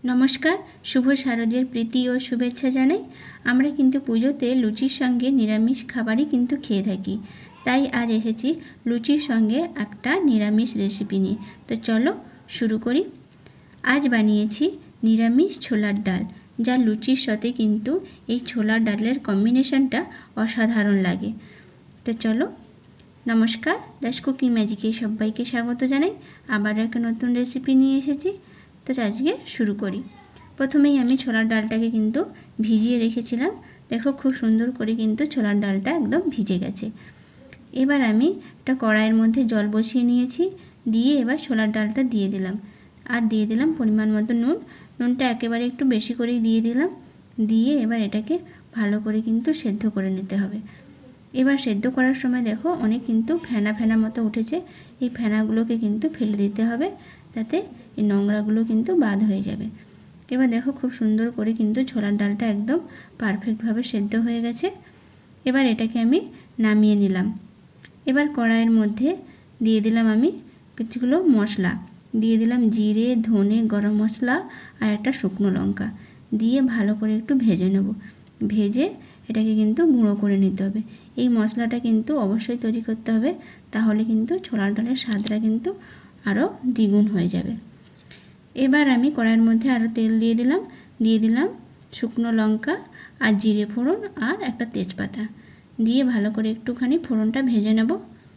नमस्कार शुभ शारदीय प्रीति और शुभेच्छा जानाई। आमरा किन्तु पुजोते लुचिर संगे निरामिष खाबारई किन्तु खेये थाकी, ताई आज एसेछि लुचिर संगे एकटा निरामिष रेसिपि निये। तो चलो शुरू करी। आज बानिয়েছি निरामिष छोलार डाल, जा लुचिर साथे किन्तु এই छोलार डालेर कम्बिनेशनटा असाधारण लागे। तो चलो नमस्कार, दास कुकिंग मैजिके सबाइके स्वागत जानाई। आबार एक नतून रेसिपि निये एसेछि। तो आज के शुरू करी। प्रथमेই আমি ছোলার ডালটাকে কিন্তু ভিজিয়ে রেখেছিলাম। দেখো খুব সুন্দর করে কিন্তু ছোলার ডালটা একদম ভিজে গেছে। এবার আমি একটা কড়াইয়ের মধ্যে জল বসিয়ে নিয়েছি, দিয়ে এবার ছোলার ডালটা দিয়ে দিলাম আর দিয়ে দিলাম পরিমাণ মতো নুন। নুনটা একেবারে একটু বেশি করেই দিয়ে দিলাম। দিয়ে এবার এটাকে ভালো করে কিন্তু সেদ্ধ করে নিতে হবে। এবার সেদ্ধ করার সময় দেখো অনেক কিন্তু ফেনা ফেনা মতো উঠেছে। এই ফেনাগুলোকে কিন্তু ফেলে দিতে হবে, তাতে এই নোংরাগুলো কিন্তু বাদ হয়ে যাবে। এবার দেখো খুব সুন্দর করে কিন্তু ছোলার ডালটা একদম পারফেক্টভাবে সেদ্ধ হয়ে গেছে। এবার এটাকে আমি নামিয়ে নিলাম। এবার কড়াইয়ের মধ্যে দিয়ে দিলাম আমি কিছুগুলো মশলা, দিয়ে দিলাম জিরে, ধনে, গরম মশলা আর একটা শুকনো লঙ্কা, দিয়ে ভালো করে একটু ভেজে নেব। ভেজে এটাকে কিন্তু গুঁড়ো করে নিতে হবে। এই মশলাটা কিন্তু অবশ্যই তৈরি করতে হবে, তাহলে কিন্তু ছোলার ডালের স্বাদটা কিন্তু আরও দ্বিগুণ হয়ে যাবে। এবার আমি কড়াইয়ের মধ্যে আরও তেল দিয়ে দিলাম শুকনো লঙ্কা আর জিরে ফোড়ন আর একটা তেজপাতা, দিয়ে ভালো করে একটুখানি ফোড়নটা ভেজে নেব।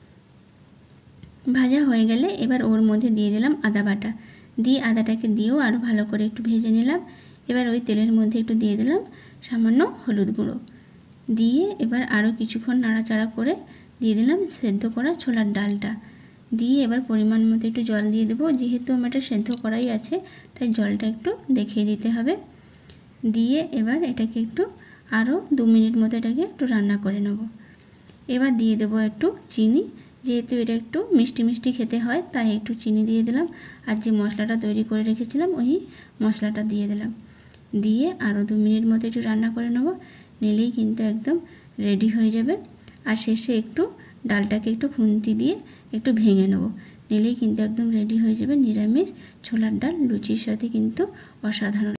ভাজা হয়ে গেলে এবার ওর মধ্যে দিয়ে দিলাম আদা বাটা, দিয়ে আদাটাকে দিয়েও আরও ভালো করে একটু ভেজে নিলাম। এবার ওই তেলের মধ্যে একটু দিয়ে দিলাম সামান্য হলুদ গুঁড়ো, দিয়ে এবার আরও কিছুক্ষণ নাড়াচাড়া করে দিয়ে দিলাম সেদ্ধ করা ছোলার ডালটা, দিয়ে এবার পরিমাণ মতো একটু জল দিয়ে দেবো। যেহেতু আমার এটা সেদ্ধ করাই আছে তাই জলটা একটু দেখিয়ে দিতে হবে। দিয়ে এবার এটাকে একটু আরও 2 মিনিট মতো এটাকে একটু রান্না করে নেব। এবার দিয়ে দেবো একটু চিনি, যেহেতু এটা একটু মিষ্টি মিষ্টি খেতে হয় তাই একটু চিনি দিয়ে দিলাম। আর যে মশলাটা তৈরি করে রেখেছিলাম ওই মশলাটা দিয়ে দিলাম, দিয়ে আরও 2 মিনিট মতো একটু রান্না করে নেব। নিলেই কিন্তু একদম রেডি হয়ে যাবে। আর শেষে একটু ডালটাকে একটু খুন্তি দিয়ে একটু ভেঙে নেব, নিলেই কিন্তু একদম রেডি হয়ে যাবে নিরামিষ ছোলার ডাল। লুচির সাথে কিন্তু অসাধারণ।